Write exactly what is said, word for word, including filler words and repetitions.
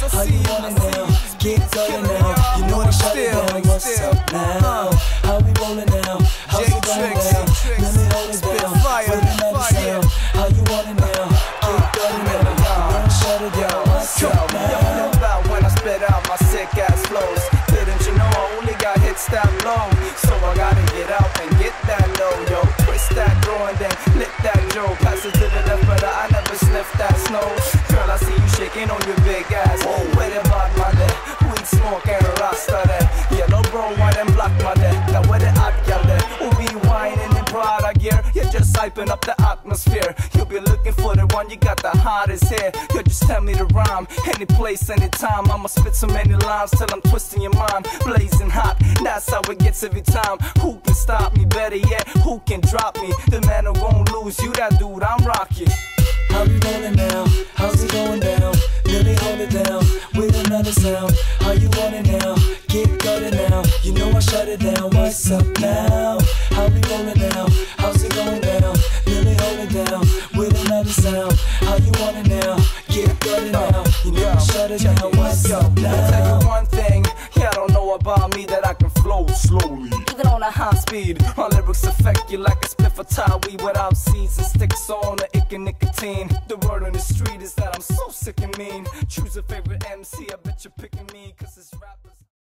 How you want it now? Get going now. You know I shut it down. What's up now? How we rolling now? How's it going now? Let me hold it down with another sound. How you want it now? Get going now. Don't shut it down. What's up now? About when I spit out my sick ass flows. Didn't you know I only got hits that long? So I gotta get out and get that low, yo. Twist that grow and then lick that Joe. Pass it to the left, but I never sniff that snow. Girl, I see you shaking on your big ass. Wait about my neck, weed smoke and rasta there. Yellow bro, white and black my neck. Now where the hot gal there? Who be whining in Prada gear? You're just hyping up the atmosphere. You'll be looking for the one, you got the hottest hair. You just tell me the rhyme, any place, anytime. I'ma spit so many lines till I'm twisting your mind. Blazing hot, that's how it gets every time. Who can stop me? Better yet, who can drop me? The man who gon' lose, you that dude, I'm rocking. How we rolling now? How's it going down? Let me hold it down with another sound. How you want it now? Get gutted now. You know I shut it down. What's up now? How we rolling now? How's it going down? Let me hold it down with another sound. How you want it now? Get gutted now. You know I shut it down. What's up now? I'll tell you one thing, yeah, I don't know about me that I can flow slowly, even on a high speed. My lyrics affect you like a spliff of Thai weed without seeds and sticks on the ick and nicotine. The word on the street is that I'm so sick and mean. Choose a favorite M C, I bet you're picking me, cause it's rappers.